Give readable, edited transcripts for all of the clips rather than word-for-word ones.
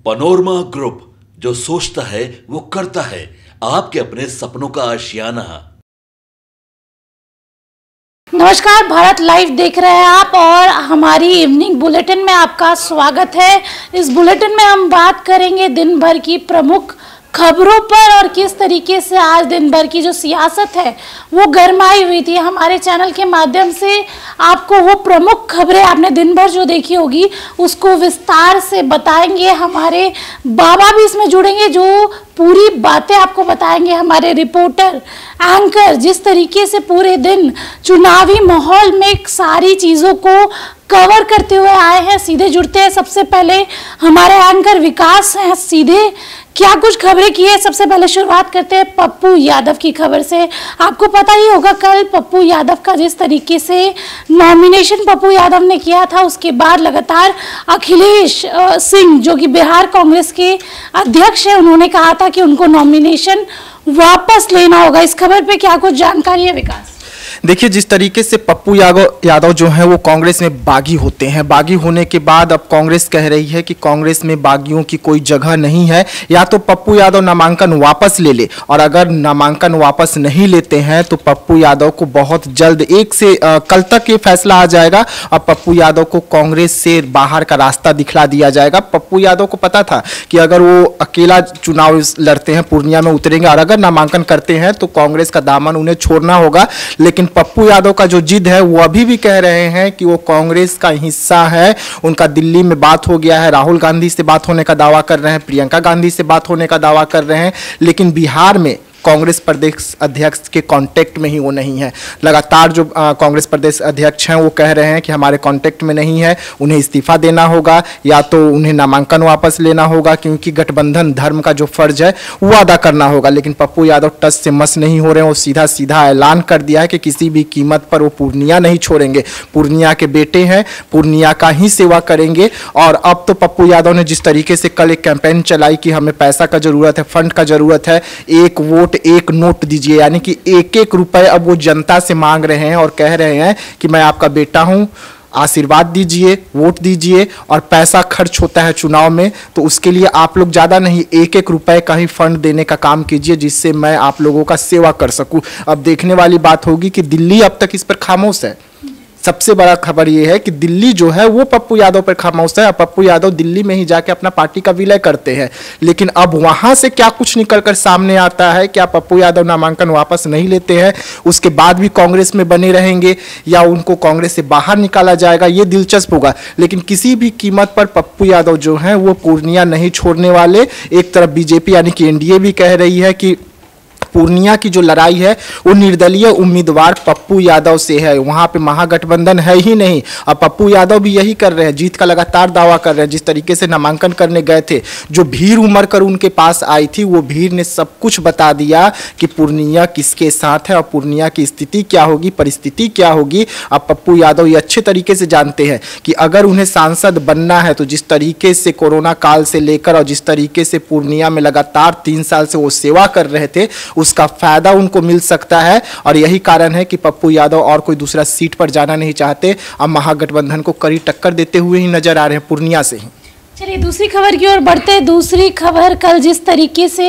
Panorama group, जो सोचता है वो करता है। आपके अपने सपनों का आशियाना। नमस्कार, भारत लाइव देख रहे हैं आप और हमारी इवनिंग बुलेटिन में आपका स्वागत है। इस बुलेटिन में हम बात करेंगे दिन भर की प्रमुख खबरों पर और किस तरीके से आज दिन भर की जो सियासत है वो गरमाई हुई थी। हमारे चैनल के माध्यम से आपको वो प्रमुख खबरें आपने दिन भर जो देखी होगी उसको विस्तार से बताएंगे। हमारे बाबा भी इसमें जुड़ेंगे जो पूरी बातें आपको बताएंगे। हमारे रिपोर्टर एंकर जिस तरीके से पूरे दिन चुनावी माहौल में सारी चीज़ों को कवर करते हुए आए हैं, सीधे जुड़ते हैं। सबसे पहले हमारे एंकर विकास हैं, सीधे क्या कुछ खबरें की है। सबसे पहले शुरुआत करते हैं पप्पू यादव की खबर से। आपको पता ही होगा कल पप्पू यादव का जिस तरीके से नॉमिनेशन पप्पू यादव ने किया था, उसके बाद लगातार अखिलेश सिंह जो कि बिहार कांग्रेस के अध्यक्ष हैं, उन्होंने कहा था कि उनको नॉमिनेशन वापस लेना होगा। इस खबर पे क्या कुछ जानकारी है विकास? देखिए, जिस तरीके से पप्पू यादव जो है वो कांग्रेस में बागी होते हैं, बागी होने के बाद अब कांग्रेस कह रही है कि कांग्रेस में बागियों की कोई जगह नहीं है। या तो पप्पू यादव नामांकन वापस ले ले, और अगर नामांकन वापस नहीं लेते हैं तो पप्पू यादव को बहुत जल्द कल तक ये फैसला आ जाएगा और पप्पू यादव को कांग्रेस से बाहर का रास्ता दिखला दिया जाएगा। पप्पू यादव को पता था कि अगर वो अकेला चुनाव लड़ते हैं, पूर्णिया में उतरेंगे और अगर नामांकन करते हैं तो कांग्रेस का दामन उन्हें छोड़ना होगा। लेकिन पप्पू यादव का जो जिद है वो अभी भी कह रहे हैं कि वो कांग्रेस का हिस्सा है। उनका दिल्ली में बात हो गया है, राहुल गांधी से बात होने का दावा कर रहे हैं, प्रियंका गांधी से बात होने का दावा कर रहे हैं, लेकिन बिहार में कांग्रेस प्रदेश अध्यक्ष के कांटेक्ट में ही वो नहीं है। लगातार जो कांग्रेस प्रदेश अध्यक्ष हैं वो कह रहे हैं कि हमारे कांटेक्ट में नहीं है, उन्हें इस्तीफा देना होगा या तो उन्हें नामांकन वापस लेना होगा, क्योंकि गठबंधन धर्म का जो फर्ज है वो अदा करना होगा। लेकिन पप्पू यादव टस से मस नहीं हो रहे हैं। वो सीधा सीधा ऐलान कर दिया है कि किसी भी कीमत पर वो पूर्णिया नहीं छोड़ेंगे। पूर्णिया के बेटे हैं, पूर्णिया का ही सेवा करेंगे। और अब तो पप्पू यादव ने जिस तरीके से कल एक कैंपेन चलाई कि हमें पैसा का जरूरत है, फंड का जरूरत है, एक वोट एक नोट दीजिए, यानी कि एक एक रुपए अब वो जनता से मांग रहे हैं और कह रहे हैं कि मैं आपका बेटा हूं, आशीर्वाद दीजिए, वोट दीजिए। और पैसा खर्च होता है चुनाव में, तो उसके लिए आप लोग ज़्यादा नहीं, एक एक रुपए का ही फंड देने का काम कीजिए जिससे मैं आप लोगों का सेवा कर सकूं। अब देखने वाली बात होगी कि दिल्ली अब तक इस पर खामोश है। सबसे बड़ा खबर यह है कि दिल्ली जो है वो पप्पू यादव पर खामोश है। पप्पू यादव दिल्ली में ही जाके अपना पार्टी का विलय करते हैं, लेकिन अब वहां से क्या कुछ निकलकर सामने आता है, क्या पप्पू यादव नामांकन वापस नहीं लेते हैं, उसके बाद भी कांग्रेस में बने रहेंगे या उनको कांग्रेस से बाहर निकाला जाएगा, ये दिलचस्प होगा। लेकिन किसी भी कीमत पर पप्पू यादव जो है वो पूर्णिया नहीं छोड़ने वाले। एक तरफ बीजेपी यानी कि एनडीए भी कह रही है कि पूर्णिया की जो लड़ाई है वो निर्दलीय उम्मीदवार पप्पू यादव से है, वहां पे महागठबंधन है ही नहीं। अब पप्पू यादव भी यही कर रहे हैं, जीत का लगातार दावा कर रहे हैं। जिस तरीके से नामांकन करने गए थे, जो भीड़ उमड़ कर उनके पास आई थी, वो भीड़ ने सब कुछ बता दिया कि पूर्णिया किसके साथ है और पूर्णिया की स्थिति क्या होगी, परिस्थिति क्या होगी। अब पप्पू यादव ये अच्छे तरीके से जानते हैं कि अगर उन्हें सांसद बनना है तो जिस तरीके से कोरोना काल से लेकर और जिस तरीके से पूर्णिया में लगातार 3 साल से वो सेवा कर रहे थे, उसका फायदा उनको मिल सकता है। और यही कारण है कि पप्पू यादव और कोई दूसरा सीट पर जाना नहीं चाहते। अब महागठबंधन को कड़ी टक्कर देते हुए ही नजर आ रहे हैं पूर्णिया से ही। चलिए दूसरी खबर की ओर बढ़ते हैं। दूसरी खबर, कल जिस तरीके से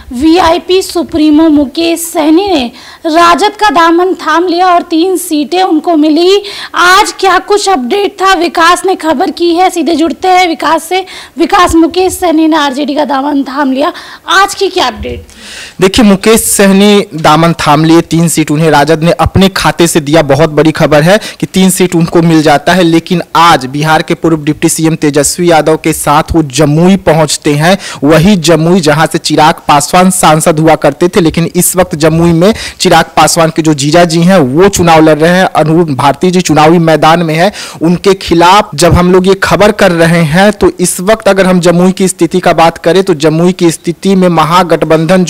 वीआईपी सुप्रीमो मुकेश सहनी ने राजद का दामन थाम लिया और 3 सीटें उनको मिली, आज क्या कुछ अपडेट था विकास ने खबर की है, सीधे जुड़ते हैं विकास से। विकास, मुकेश सहनी ने आरजेडी का दामन थाम लिया, आज की क्या अपडेट? देखिए, मुकेश सहनी दामन थाम लिए, 3 सीट उन्हें राजद ने अपने खाते से दिया। बहुत बड़ी खबर है कि 3 सीट उनको मिल जाता है। लेकिन आज बिहार के पूर्व डिप्टी सीएम तेजस्वी यादव के साथ वो जमुई पहुंचते हैं, वही जमुई जहां से चिराग पासवान सांसद हुआ करते थे। लेकिन इस वक्त जमुई में चिराग पासवान के जो जीजा जी हैं वो चुनाव लड़ रहे हैं, अरुण भारती जी चुनावी मैदान में है। उनके खिलाफ जब हम लोग ये खबर कर रहे हैं तो इस वक्त अगर हम जमुई की स्थिति का बात करें तो जमुई की स्थिति में महागठबंधन जो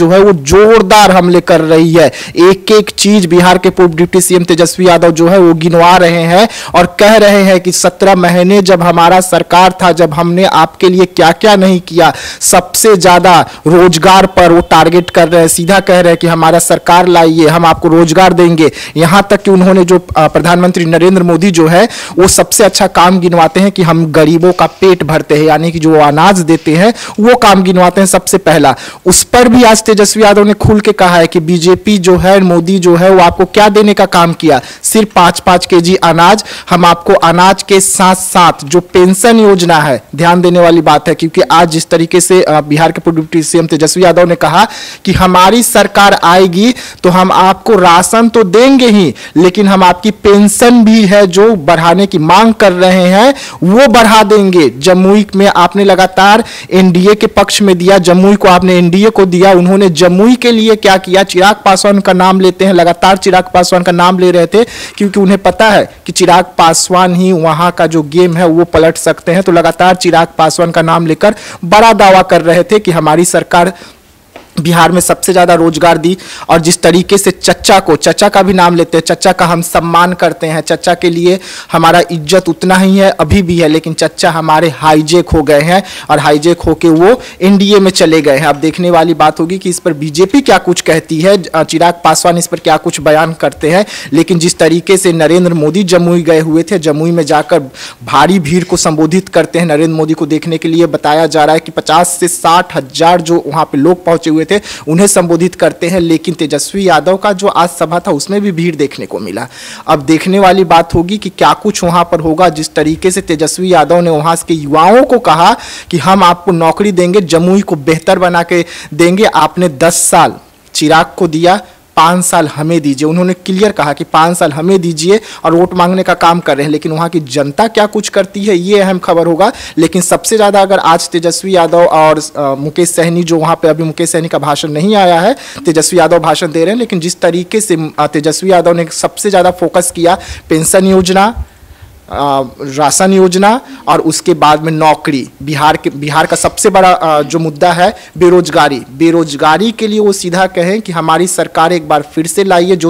जो है वो जोरदार हमले कर रही है। एक एक चीज बिहार के पूर्व डिप्टी सीएम तेजस्वी यादव जो है वो गिनवा रहे हैं और कह रहे हैं कि 17 महीने जब हमारा सरकार था, जब हमने आपके लिए क्या क्या नहीं किया। सबसे ज्यादा रोजगार पर वो टारगेट कर रहे हैं, सीधा कह रहे हैं कि हमारा सरकार लाइए, हम आपको रोजगार देंगे। यहां तक कि उन्होंने जो प्रधानमंत्री नरेंद्र मोदी जो है वो सबसे अच्छा काम गिनवाते हैं कि हम गरीबों का पेट भरते हैं, यानी कि जो अनाज देते हैं वो काम गिनवाते हैं सबसे पहला। उस पर भी आज तेजस्वी यादव ने खुल के कहा है कि बीजेपी जो है, मोदी जो है वो आपको क्या देने का काम किया, सिर्फ 5-5 केजी अनाज। हम आपको अनाज के साथ साथ जो पेंशन योजना है, ध्यान देने वाली बात है, क्योंकि आज जिस तरीके से बिहार के पूर्व डिप्टी सीएम तेजस्वी यादव ने कहा कि हमारी सरकार आएगी तो हम आपको राशन तो देंगे ही, लेकिन हम आपकी पेंशन भी है जो बढ़ाने की मांग कर रहे हैं वो बढ़ा देंगे। जमुई में आपने लगातार एनडीए के पक्ष में दिया, जमुई को आपने एनडीए को दिया। उन्होंने जमुई के लिए क्या किया, चिराग पासवान का नाम लेते हैं, लगातार चिराग पासवान का नाम ले रहे थे, क्योंकि उन्हें पता है कि चिराग पासवान ही वहां का जो गेम है वो पलट सकते हैं। तो लगातार चिराग पासवान का नाम लेकर बड़ा दावा कर रहे थे कि हमारी सरकार बिहार में सबसे ज्यादा रोजगार दी। और जिस तरीके से चच्चा का भी नाम लेते हैं, चच्चा का हम सम्मान करते हैं, चच्चा के लिए हमारा इज्जत उतना ही है, अभी भी है, लेकिन चच्चा हमारे हाईजेक हो गए हैं और हाईजेक होके वो एनडीए में चले गए हैं। अब देखने वाली बात होगी कि इस पर बीजेपी क्या कुछ कहती है, चिराग पासवान इस पर क्या कुछ बयान करते हैं। लेकिन जिस तरीके से नरेंद्र मोदी जमुई गए हुए थे, जमुई में जाकर भारी भीड़ को संबोधित करते हैं, नरेंद्र मोदी को देखने के लिए बताया जा रहा है कि 50 से 60 हजार जो वहां पे लोग पहुंचे हुए थे उन्हें संबोधित करते हैं। लेकिन तेजस्वी यादव का जो आज सभा था उसमें भी भीड़ देखने को मिला। अब देखने वाली बात होगी कि क्या कुछ वहां पर होगा। जिस तरीके से तेजस्वी यादव ने वहां के युवाओं को कहा कि हम आपको नौकरी देंगे, जमुई को बेहतर बना के देंगे। आपने 10 साल चिराग को दिया, 5 साल हमें दीजिए। उन्होंने क्लियर कहा कि 5 साल हमें दीजिए और वोट मांगने का काम कर रहे हैं। लेकिन वहां की जनता क्या कुछ करती है ये अहम खबर होगा। लेकिन सबसे ज्यादा अगर आज तेजस्वी यादव और मुकेश सहनी, जो वहां पे अभी मुकेश सहनी का भाषण नहीं आया है, तेजस्वी यादव भाषण दे रहे हैं, लेकिन जिस तरीके से तेजस्वी यादव ने सबसे ज्यादा फोकस किया पेंशन योजना, राशन योजना और उसके बाद में नौकरी। बिहार का सबसे बड़ा जो मुद्दा है बेरोजगारी के लिए वो सीधा कहें कि हमारी सरकार एक बार फिर से लाइए। जो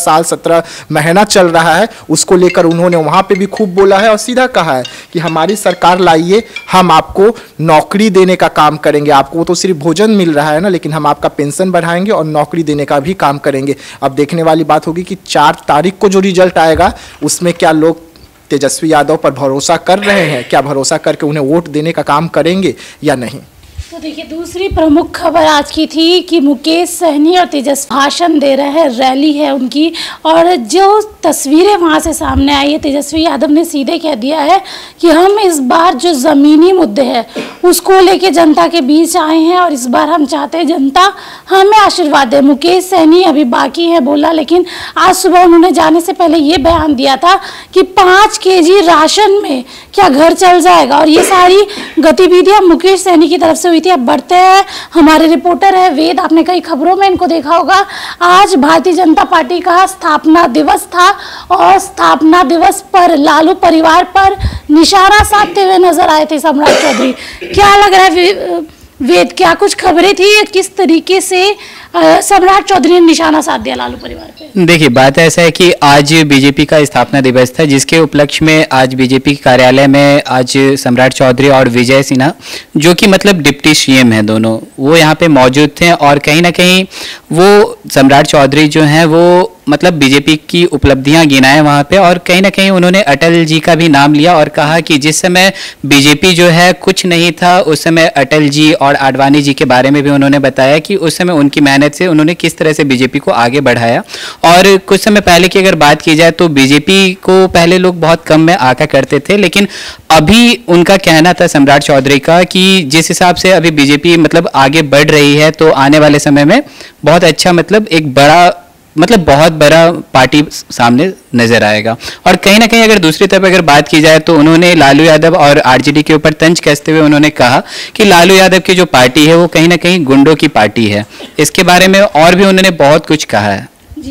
17 महीना चल रहा है उसको लेकर उन्होंने वहां पे भी खूब बोला है और सीधा कहा है कि हमारी सरकार लाइए, हम आपको नौकरी देने का काम करेंगे। आपको तो सिर्फ भोजन मिल रहा है ना, लेकिन हम आपका पेंशन बढ़ाएंगे और नौकरी देने का भी काम करेंगे। अब देखने वाली बात होगी कि 4 तारीख को जो रिजल्ट आएगा उसमें क्या लोग तेजस्वी यादव पर भरोसा कर रहे हैं, क्या भरोसा करके उन्हें वोट देने का काम करेंगे या नहीं। तो देखिए, दूसरी प्रमुख खबर आज की थी कि मुकेश सहनी और तेजस्वी भाषण दे रहे हैं, रैली है उनकी, और जो तस्वीरें वहां से सामने आई है, तेजस्वी यादव ने सीधे कह दिया है कि हम इस बार जो ज़मीनी मुद्दे हैं उसको लेके जनता के बीच आए हैं और इस बार हम चाहते हैं जनता हमें आशीर्वाद दे। मुकेश सहनी अभी बाकी है बोला, लेकिन आज सुबह उन्होंने जाने से पहले ये बयान दिया था कि 5 केजी राशन में क्या घर चल जाएगा। और ये सारी गतिविधियां मुकेश सहनी की तरफ से हुई थी। अब बढ़ते हैं, हमारे रिपोर्टर है वेद, आपने कई खबरों में इनको देखा होगा। आज भारतीय जनता पार्टी का स्थापना दिवस था और स्थापना दिवस पर लालू परिवार पर निशाना साधते हुए नजर आए थे सम्राट चौधरी। क्या लग रहा है वेद, क्या कुछ खबरें थी, किस तरीके से सम्राट चौधरी ने निशाना साध दिया लालू परिवार पे? देखिए, बात ऐसा है कि आज बीजेपी का स्थापना दिवस था, जिसके उपलक्ष्य में आज बीजेपी कार्यालय में आज सम्राट चौधरी और विजय सिन्हा, जो कि मतलब डिप्टी सीएम हैं दोनों, वो यहाँ पे मौजूद थे। और कहीं ना कहीं वो सम्राट चौधरी जो हैं वो मतलब बीजेपी की उपलब्धियां गिनाए वहाँ पे, और कहीं ना कहीं उन्होंने अटल जी का भी नाम लिया और कहा कि जिस समय बीजेपी जो है कुछ नहीं था, उस समय अटल जी और आडवाणी जी के बारे में भी उन्होंने बताया कि उस समय उनकी मेहनत से उन्होंने किस तरह से बीजेपी को आगे बढ़ाया। और कुछ समय पहले की अगर बात की जाए तो बीजेपी को पहले लोग बहुत कम में आका करते थे, लेकिन अभी उनका कहना था सम्राट चौधरी का कि जिस हिसाब से अभी बीजेपी मतलब आगे बढ़ रही है, तो आने वाले समय में बहुत अच्छा मतलब एक बड़ा मतलब बहुत बड़ा पार्टी सामने नजर आएगा। और कहीं ना कहीं अगर दूसरी तरफ अगर बात की जाए तो उन्होंने लालू यादव और आरजेडी के ऊपर तंज कसते हुए उन्होंने कहा कि लालू यादव की जो पार्टी है वो कहीं ना कहीं गुंडों की पार्टी है। इसके बारे में और भी उन्होंने बहुत कुछ कहा है। जी, तो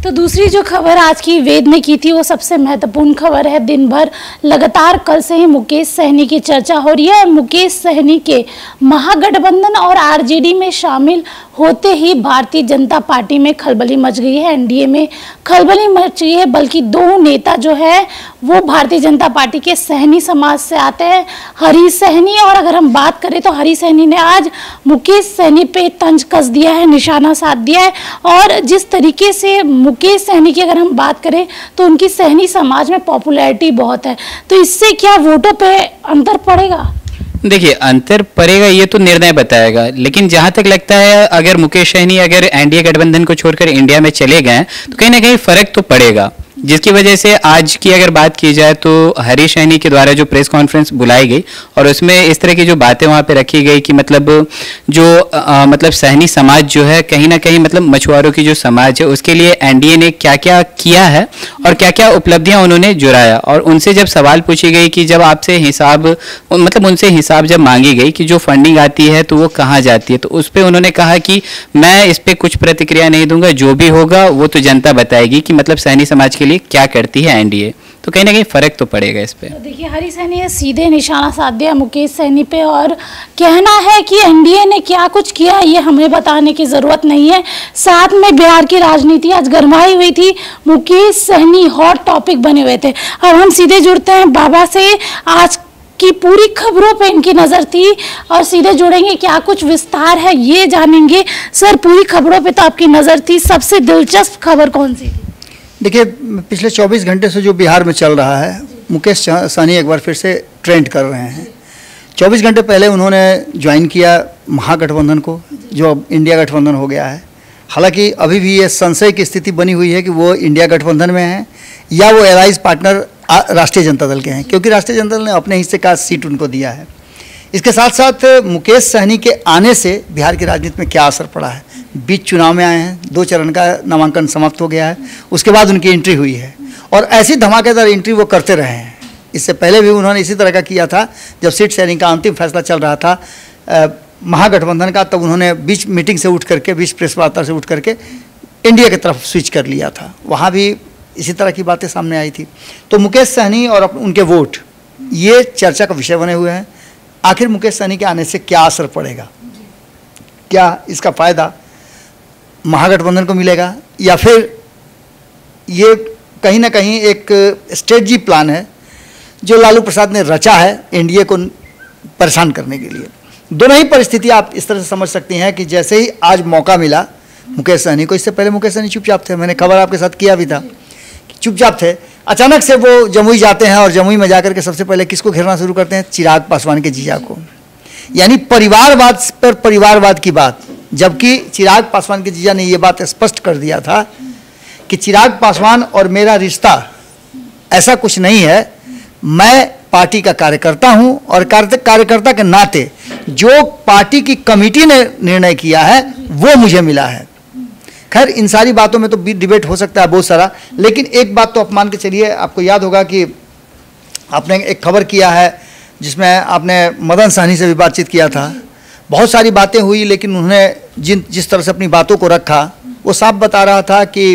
तो दूसरी जो खबर आज की वेद ने की थी वो सबसे महत्वपूर्ण खबर है। दिन भर लगातार कल से ही मुकेश सहनी की चर्चा हो रही है और मुकेश सहनी के महागठबंधन और आरजेडी में शामिल होते ही भारतीय जनता पार्टी में खलबली मच गई है, एनडीए में खलबली मच गई है। बल्कि दो नेता जो है वो भारतीय जनता पार्टी के सहनी समाज से आते हैं, हरी सहनी। और अगर हम बात करें तो हरी सहनी ने आज मुकेश सहनी पे तंज कस दिया है, निशाना साध दिया है। और जिस तरीके से मुकेश सहनी की अगर हम बात करें तो उनकी सहनी समाज में पॉपुलैरिटी बहुत है, तो इससे क्या वोटों पे अंतर पड़ेगा? देखिए, अंतर पड़ेगा ये तो निर्णय बताएगा, लेकिन जहां तक लगता है अगर मुकेश सहनी अगर एनडीए गठबंधन को छोड़कर इंडिया में चले गए तो कहीं ना कहीं फर्क तो पड़ेगा, जिसकी वजह से आज की अगर बात की जाए तो हरीश सहनी के द्वारा जो प्रेस कॉन्फ्रेंस बुलाई गई और उसमें इस तरह की जो बातें वहां पे रखी गई कि मतलब जो मतलब सहनी समाज जो है कहीं ना कहीं मतलब मछुआरों की जो समाज है उसके लिए एनडीए ने क्या क्या किया है और क्या क्या उपलब्धियां उन्होंने जुराया। और उनसे जब सवाल पूछी गई कि जब आपसे हिसाब मतलब उनसे हिसाब जब मांगी गई कि जो फंडिंग आती है तो वो कहाँ जाती है, तो उस पर उन्होंने कहा कि मैं इस पर कुछ प्रतिक्रिया नहीं दूंगा, जो भी होगा वो तो जनता बताएगी कि मतलब सहनी समाज के लिए क्या करती है एनडीए। तो कहीं ना कहीं फर्क तो पड़ेगा इस पे। तो देखिए, हरी सहनी ने सीधे निशाना साध दिया मुकेश सहनी पे और कहना है कि एनडीए ने क्या कुछ किया ये हमें बताने की जरूरत नहीं है। साथ में बिहार की राजनीति आज गरमाई हुई थी, मुकेश सहनी हॉट टॉपिक बने हुए थे। अब हम सीधे जुड़ते हैं बाबा से, आज की पूरी खबरों पे इनकी नज़र थी और सीधे जुड़ेंगे, क्या कुछ विस्तार है ये जानेंगे। सर, पूरी खबरों पे तो आपकी नज़र थी, सबसे दिलचस्प खबर कौन सी थी? देखिए, पिछले 24 घंटे से जो बिहार में चल रहा है, मुकेश सहनी एक बार फिर से ट्रेंड कर रहे हैं। 24 घंटे पहले उन्होंने ज्वाइन किया महागठबंधन को, जो अब इंडिया गठबंधन हो गया है। हालांकि अभी भी ये संशय की स्थिति बनी हुई है कि वो इंडिया गठबंधन में हैं या वो एलाइज पार्टनर राष्ट्रीय जनता दल के हैं, क्योंकि राष्ट्रीय जनता दल ने अपने हिस्से का सीट उनको दिया है। इसके साथ साथ मुकेश सहनी के आने से बिहार की राजनीति में क्या असर पड़ा है। बीच चुनाव में आए हैं, 2 चरण का नामांकन समाप्त हो गया है, उसके बाद उनकी एंट्री हुई है और ऐसी धमाकेदार एंट्री वो करते रहे हैं। इससे पहले भी उन्होंने इसी तरह का किया था, जब सीट शेयरिंग का अंतिम फैसला चल रहा था महागठबंधन का, तब उन्होंने बीच मीटिंग से उठ करके, बीच प्रेस वार्ता से उठ करके इंडिया की तरफ स्विच कर लिया था। वहाँ भी इसी तरह की बातें सामने आई थी। तो मुकेश सहनी और उनके वोट ये चर्चा का विषय बने हुए हैं। आखिर मुकेश सहनी के आने से क्या असर पड़ेगा, क्या इसका फ़ायदा महागठबंधन को मिलेगा या फिर ये कहीं ना कहीं एक स्ट्रेटजी प्लान है जो लालू प्रसाद ने रचा है एनडीए को परेशान करने के लिए। दोनों ही परिस्थिति आप इस तरह से समझ सकती हैं कि जैसे ही आज मौका मिला मुकेश सहनी को, इससे पहले मुकेश सहनी चुपचाप थे, मैंने खबर आपके साथ किया भी था कि चुपचाप थे, अचानक से वो जमुई जाते हैं और जमुई में जाकर के सबसे पहले किसको घेरना शुरू करते हैं? चिराग पासवान के जीजा को। यानी परिवारवाद पर परिवारवाद की बात, जबकि चिराग पासवान के जीजा ने ये बात स्पष्ट कर दिया था कि चिराग पासवान और मेरा रिश्ता ऐसा कुछ नहीं है, मैं पार्टी का कार्यकर्ता हूं और कार्यकर्ता के नाते जो पार्टी की कमेटी ने निर्णय किया है वो मुझे मिला है। खैर, इन सारी बातों में तो डिबेट हो सकता है बहुत सारा, लेकिन एक बात तो आप मान के चलिए, आपको याद होगा कि आपने एक खबर किया है जिसमें आपने मदन सहनी से भी बातचीत किया था। बहुत सारी बातें हुई, लेकिन उन्होंने जिस तरह से अपनी बातों को रखा वो साफ बता रहा था कि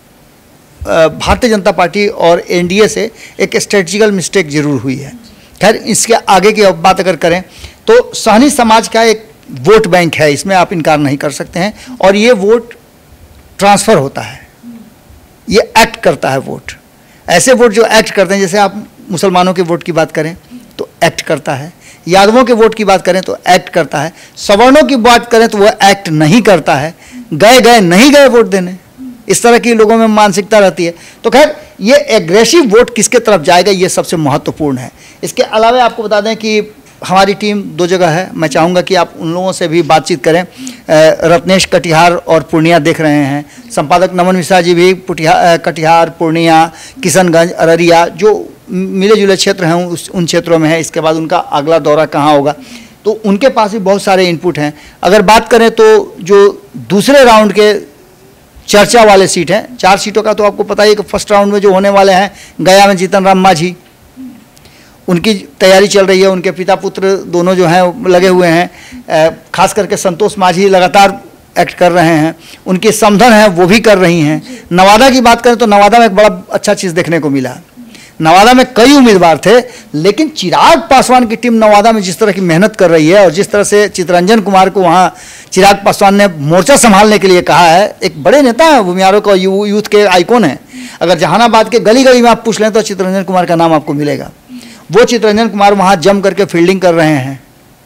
भारतीय जनता पार्टी और एनडीए से एक स्ट्रेटजिकल मिस्टेक जरूर हुई है। खैर, इसके आगे की बात अगर करें तो सहनी समाज का एक वोट बैंक है, इसमें आप इनकार नहीं कर सकते हैं, और ये वोट ट्रांसफ़र होता है, ये एक्ट करता है वोट। ऐसे वोट जो एक्ट करते हैं, जैसे आप मुसलमानों के वोट की बात करें तो एक्ट करता है, यादवों के वोट की बात करें तो एक्ट करता है, सवर्णों की बात करें तो वो एक्ट नहीं करता है, गए नहीं गए वोट देने, इस तरह की लोगों में मानसिकता रहती है। तो खैर, ये एग्रेसिव वोट किसके तरफ जाएगा ये सबसे महत्वपूर्ण है। इसके अलावा आपको बता दें कि हमारी टीम 2 जगह है, मैं चाहूँगा कि आप उन लोगों से भी बातचीत करें। रत्नेश कटिहार और पूर्णिया देख रहे हैं, संपादक नमन मिश्रा जी भी कटिहार, पूर्णिया, किशनगंज, अररिया जो मिले जुले क्षेत्र हैं उन क्षेत्रों में है। इसके बाद उनका अगला दौरा कहाँ होगा, तो उनके पास भी बहुत सारे इनपुट हैं। अगर बात करें तो जो दूसरे राउंड के चर्चा वाले सीट हैं, 4 सीटों का तो आपको पता ही है कि फर्स्ट राउंड में जो होने वाले हैं, गया में जीतन राम मांझी, उनकी तैयारी चल रही है, उनके पिता पुत्र दोनों जो हैं लगे हुए हैं। खास करके संतोष मांझी लगातार एक्ट कर रहे हैं, उनके समधन हैं वो भी कर रही हैं। नवादा की बात करें तो नवादा में एक बड़ा अच्छा चीज़ देखने को मिला। नवादा में कई उम्मीदवार थे, लेकिन चिराग पासवान की टीम नवादा में जिस तरह की मेहनत कर रही है और जिस तरह से चितरंजन कुमार को वहाँ चिराग पासवान ने मोर्चा संभालने के लिए कहा है, एक बड़े नेता हैं, भूमिहारों का यूथ के आइकॉन हैं। अगर जहानाबाद के गली गली में आप पूछ लें तो चितरंजन कुमार का नाम आपको मिलेगा। वो चितरंजन कुमार वहाँ जम करके फील्डिंग कर रहे हैं।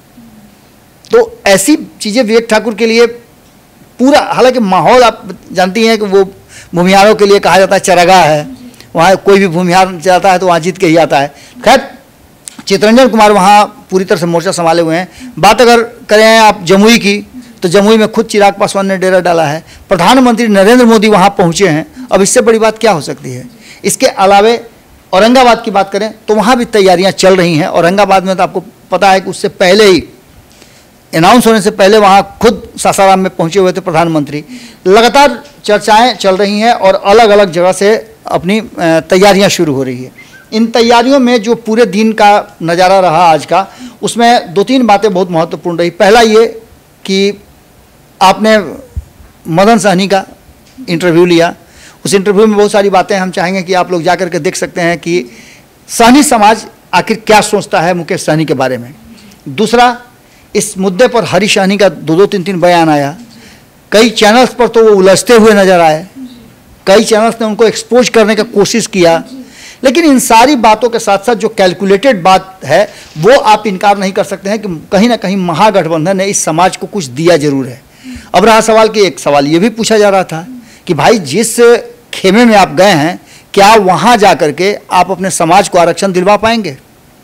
तो ऐसी चीज़ें विवेक ठाकुर के लिए पूरा, हालांकि माहौल आप जानती हैं कि वो भूमिहारों के लिए कहा जाता है चरागाह है, वहाँ कोई भी भूमिहार जाता है तो वहाँ जीत के ही आता है। खैर, चितरंजन कुमार वहाँ पूरी तरह से मोर्चा संभाले हुए हैं। बात अगर करें आप जमुई की, तो जमुई में खुद चिराग पासवान ने डेरा डाला है, प्रधानमंत्री नरेंद्र मोदी वहाँ पहुँचे हैं। अब इससे बड़ी बात क्या हो सकती है। इसके अलावे औरंगाबाद की बात करें तो वहाँ भी तैयारियाँ चल रही हैं। औरंगाबाद में तो आपको पता है कि उससे पहले ही, अनाउंस होने से पहले वहाँ खुद सासाराम में पहुँचे हुए थे प्रधानमंत्री। लगातार चर्चाएं चल रही हैं और अलग अलग जगह से अपनी तैयारियां शुरू हो रही है। इन तैयारियों में जो पूरे दिन का नज़ारा रहा आज का, उसमें 2-3 बातें बहुत महत्वपूर्ण रही। पहला ये कि आपने मदन सहनी का इंटरव्यू लिया। उस इंटरव्यू में बहुत सारी बातें हम चाहेंगे कि आप लोग जाकर के देख सकते हैं कि सहनी समाज आखिर क्या सोचता है मुकेश सहनी के बारे में। दूसरा, इस मुद्दे पर हरी सहनी का 2-2, 3-3 बयान आया। कई चैनल्स पर तो वो उलझते हुए नजर आए, कई चैनल्स ने उनको एक्सपोज करने का कोशिश किया। लेकिन इन सारी बातों के साथ साथ जो कैलकुलेटेड बात है, वो आप इनकार नहीं कर सकते हैं कि कहीं ना कहीं महागठबंधन ने इस समाज को कुछ दिया जरूर है। अब रहा सवाल कि एक सवाल ये भी पूछा जा रहा था कि भाई जिस खेमे में आप गए हैं, क्या वहाँ जा कर के आप अपने समाज को आरक्षण दिलवा पाएंगे।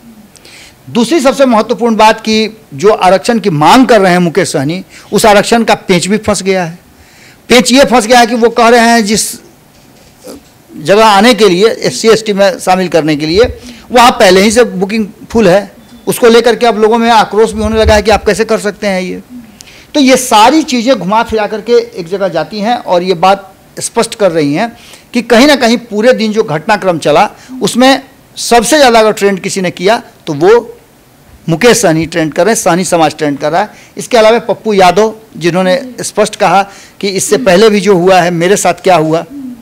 दूसरी सबसे महत्वपूर्ण बात कि जो आरक्षण की मांग कर रहे हैं मुकेश सहनी, उस आरक्षण का पेंच भी फंस गया है। पेंच ये फंस गया है कि वो कह रहे हैं जिस जगह आने के लिए SC ST में शामिल करने के लिए वहाँ पहले ही से बुकिंग फुल है। उसको लेकर के अब लोगों में आक्रोश भी होने लगा है कि आप कैसे कर सकते हैं ये। तो ये सारी चीज़ें घुमा फिरा करके एक जगह जाती हैं और ये बात स्पष्ट कर रही हैं कि कहीं ना कहीं पूरे दिन जो घटनाक्रम चला, उसमें सबसे ज़्यादा अगर ट्रेंड किसी ने किया तो वो मुकेश सहनी ट्रेंड कर रहे हैं, सहनी समाज ट्रेंड कर रहा है। इसके अलावा पप्पू यादव, जिन्होंने स्पष्ट कहा कि इससे पहले भी जो हुआ है मेरे साथ क्या हुआ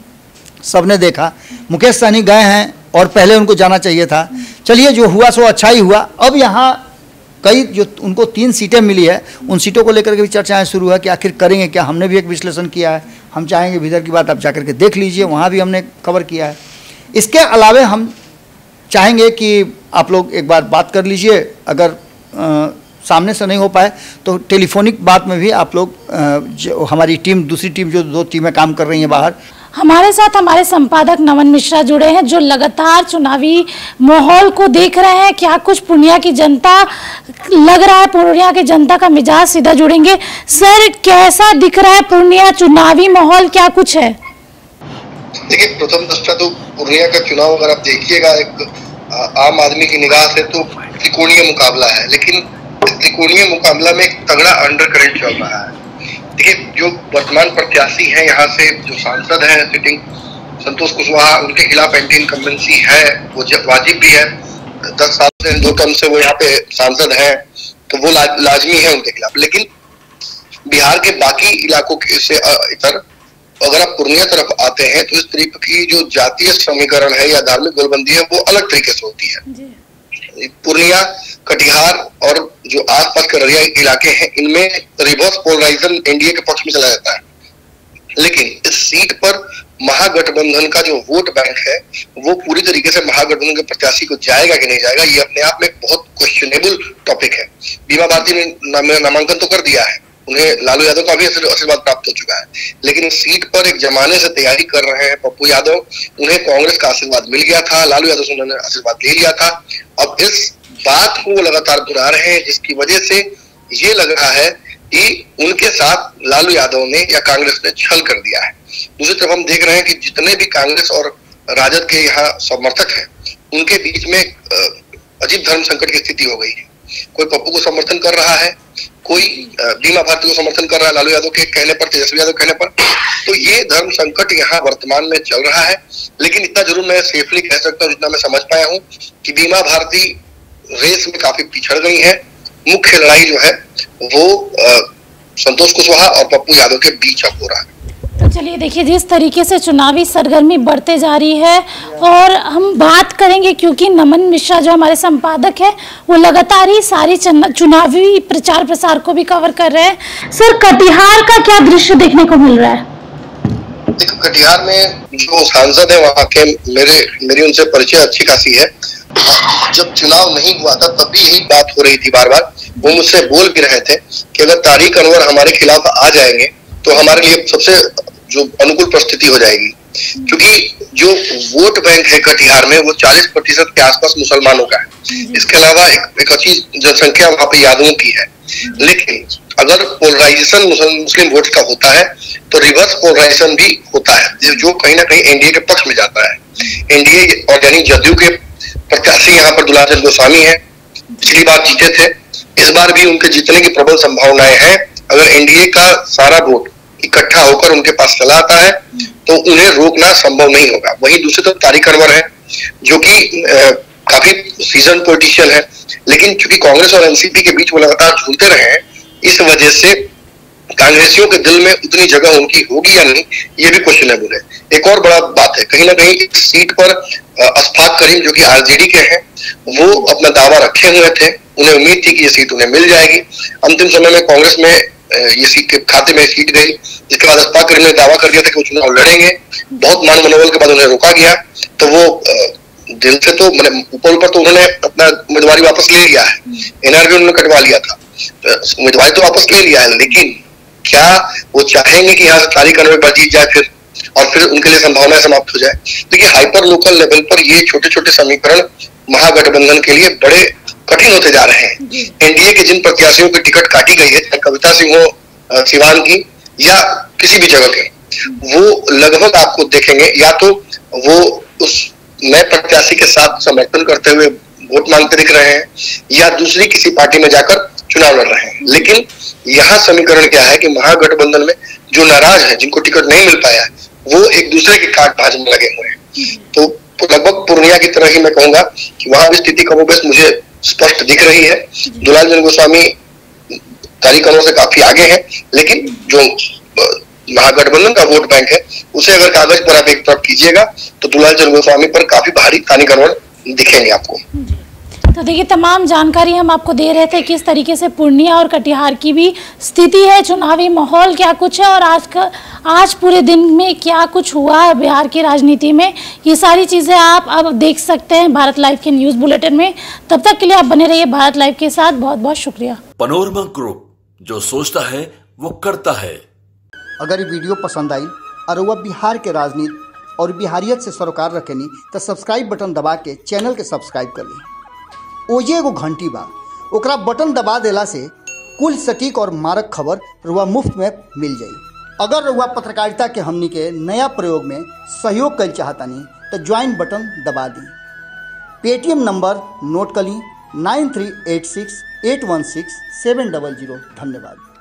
सबने देखा। मुकेश सहनी गए हैं और पहले उनको जाना चाहिए था। चलिए, जो हुआ सो अच्छा ही हुआ। अब यहाँ कई जो उनको 3 सीटें मिली है, उन सीटों को लेकर के भी चर्चाएं शुरू है कि आखिर करेंगे क्या। हमने भी एक विश्लेषण किया है, हम चाहेंगे भीतर की बात आप जाकर के देख लीजिए, वहाँ भी हमने कवर किया है। इसके अलावा हम चाहेंगे कि आप लोग एक बार बात कर लीजिए, अगर सामने से नहीं हो पाए तो टेलीफोनिक बात में भी आप लोग जो हमारी टीम, दूसरी टीम जो 2 टीमें काम कर रही हैं बाहर, हमारे साथ हमारे संपादक नमन मिश्रा जुड़े हैं, जो लगातार चुनावी माहौल को देख रहे हैं। क्या कुछ पूर्णिया की जनता, लग रहा है पूर्णिया की जनता का मिजाज सीधा जुड़ेंगे। सर, कैसा दिख रहा है पूर्णिया चुनावी माहौल, क्या कुछ है? देखिए, प्रथम दृष्टया तो पूर्णिया का चुनाव अगर आप देखिएगा एक आम आदमी की निगाह से तो त्रिकोणीय मुकाबला है, लेकिन इस त्रिकोणीय मुकाबला में एक तगड़ा अंडर करंट चल रहा है। देखिए, जो वर्तमान प्रत्याशी हैं यहाँ से, जो सांसद हैं सिटिंग संतोष कुशवाहा, उनके खिलाफ एंटी इनकम्बेंसी है, वो वाजिब भी है। 10 साल से 2 टर्म से वो यहाँ पे सांसद हैं, तो वो लाजमी है उनके खिलाफ। लेकिन बिहार के बाकी इलाकों से इतर अगर आप पूर्णिया तरफ आते हैं तो इस तरीके की जो जातीय समीकरण है या धार्मिक गोलबंदी है वो अलग तरीके से होती है। पूर्णिया, कटिहार और जो आसपास के ररिया इलाके हैं, इनमें रिवर्स पोलराइजेशन एनडीए के पक्ष में चला जाता है। लेकिन इस सीट पर महागठबंधन का जो वोट बैंक है वो पूरी तरीके से महागठबंधन के प्रत्याशी को जाएगा कि नहीं जाएगा, ये अपने आप में बहुत क्वेश्चनेबल टॉपिक है। बीमा भारती ने नामांकन तो कर दिया है, उन्हें लालू यादव का भी आशीर्वाद प्राप्त हो चुका है, लेकिन इस सीट पर एक जमाने से तैयारी कर रहे हैं पप्पू यादव। उन्हें कांग्रेस का आशीर्वाद मिल गया था, लालू यादव से उन्होंने आशीर्वाद ले लिया था। अब इस बात को वो लगातार दोहरा रहे हैं, जिसकी वजह से ये लग रहा है कि उनके साथ लालू यादव ने या कांग्रेस ने छल कर दिया है। दूसरी तरफ हम देख रहे हैं कि जितने भी कांग्रेस और राजद के यहाँ समर्थक हैं, उनके बीच में अजीब धर्म संकट की स्थिति हो गई है। कोई पप्पू को समर्थन कर रहा है, कोई बीमा भारती को समर्थन कर रहा है लालू यादव के कहने पर, तेजस्वी यादव कहने पर। तो ये धर्म संकट यहाँ वर्तमान में चल रहा है। लेकिन इतना जरूर मैं सेफली कह सकता हूँ, जितना मैं समझ पाया हूँ, कि बीमा भारती रेस में काफी पिछड़ गई है। मुख्य लड़ाई जो है वो संतोष कुशवाहा और पप्पू यादव के बीच अब हो रहा है। तो चलिए देखिए, जिस तरीके से चुनावी सरगर्मी बढ़ते जा रही है, और हम बात करेंगे क्योंकि नमन मिश्रा जो हमारे संपादक है वो लगातार ही सारी चुनावी प्रचार प्रसार को भी कवर कर रहे हैं। सर, कटिहार का क्या दृश्य देखने को मिल रहा है? देखो, कटिहार में जो सांसद है वहाँ के मेरी उनसे परिचय अच्छी खासी है। जब चुनाव नहीं हुआ था तब भी यही बात हो रही थी बार बार। वो मुझसे बोल भी रहे थे कि अगर तारिक अनवर हमारे खिलाफ आ जाएंगे तो हमारे लिए सबसे जो अनुकूल परिस्थिति हो जाएगी, क्योंकि जो वोट बैंक है कटिहार में वो 40% के आसपास मुसलमानों का है। इसके अलावा एक अच्छी जनसंख्या वहाँ पे यादवों की है। लेकिन अगर पोलराइजेशन मुस्लिम वोट का होता है तो रिवर्स पोलराइजेशन भी होता है, जो कहीं ना कहीं एनडीए के पक्ष में जाता है। एनडीए और यानी जदयू के प्रत्याशी यहाँ पर दुलाचंद गोस्वामी है, पिछली बार जीते थे, इस बार भी उनके जीतने की प्रबल संभावनाएं हैं। अगर एनडीए का सारा वोट इकट्ठा होकर उनके पास चला आता है तो उन्हें रोकना संभव नहीं होगा। वहीं दूसरी तरफ तारिक अनवर है जो कि काफी सीजन पॉलिटिशियन है, लेकिन चूंकि कांग्रेस और एनसीपी के बीच वो लगातार झूलते रहे हैं, इस वजह से कांग्रेसियों के दिल में उतनी जगह उनकी होगी या नहीं, ये भी क्वेश्चनेबल है। एक और बड़ा बात है, कहीं ना कहीं इस सीट पर अशफाक करीम जो कि आरजेडी के हैं वो अपना दावा रखे हुए थे, उन्हें उम्मीद थी कि ये सीट उन्हें मिल जाएगी। अंतिम समय में कांग्रेस में ये सीट के खाते में सीट गई, जिसके बाद अशफाक करीम ने दावा कर दिया था कि वो चुनाव लड़ेंगे। बहुत मान मनोबल के बाद उन्हें रोका गया, तो वो दिल से तो ऊपर तो उन्होंने अपना उम्मीदवारी वापस ले लिया है, एनआरबी उन्होंने कटवा लिया था, उम्मीदवारी तो वापस ले लिया है। लेकिन क्या वो चाहेंगे कि यहाँ से तारिक अनवर पर जीत जाए फिर, और फिर उनके लिए संभावनाएं समाप्त हो जाए? देखिए, हाइपर लोकल लेवल पर ये छोटे छोटे समीकरण महागठबंधन के लिए बड़े कठिन होते जा रहे हैं। एनडीए के जिन प्रत्याशियों की टिकट काटी गई है, चाहे कविता सिंह हो सिवान की या किसी भी जगह के, वो लगभग आपको देखेंगे या तो वो उस नए प्रत्याशी के साथ समर्थन करते हुए वोट मांगते दिख रहे हैं या दूसरी किसी पार्टी में जाकर चुनाव लड़ रहे हैं। लेकिन यहाँ समीकरण क्या है कि महागठबंधन में जो नाराज है, जिनको टिकट नहीं मिल पाया है, वो एक दूसरे के काट भाज में लगे हुए हैं। तो लगभग पूर्णिया की तरह ही मैं कहूंगा कि वहां भी स्थिति कमोबेश मुझे स्पष्ट दिख रही है। दुलाचंद गोस्वामी तारिक अनवर से काफी आगे है, लेकिन जो महागठबंधन का वोट बैंक है उसे अगर कागज पर आप एक तरफ कीजिएगा तो दुलाचंद गोस्वामी पर काफी भारी तारिक अनवर दिखेंगे आपको। तो देखिए, तमाम जानकारी हम आपको दे रहे थे किस तरीके से पूर्णिया और कटिहार की भी स्थिति है, चुनावी माहौल क्या कुछ है, और आज पूरे दिन में क्या कुछ हुआ है बिहार की राजनीति में। ये सारी चीज़ें आप अब देख सकते हैं भारत लाइव के न्यूज़ बुलेटिन में। तब तक के लिए आप बने रहिए भारत लाइव के साथ। बहुत बहुत शुक्रिया। पनोरमा ग्रुप, जो सोचता है वो करता है। अगर ये वीडियो पसंद आई और वह बिहार के राजनीति और बिहारियत से सरोकार रखेनी तो सब्सक्राइब बटन दबा के चैनल के सब्सक्राइब कर ली। ओजे एगो घंटी बा, ओकरा बटन दबा देला से कुल सटीक और मारक खबर रुआ मुफ्त में मिल जाई। अगर रुआ पत्रकारिता के हमनी के नया प्रयोग में सहयोग कर चाहतानी तो ज्वाइन बटन दबा दी। पेटीएम नंबर नोट कर ली 9386816700। धन्यवाद।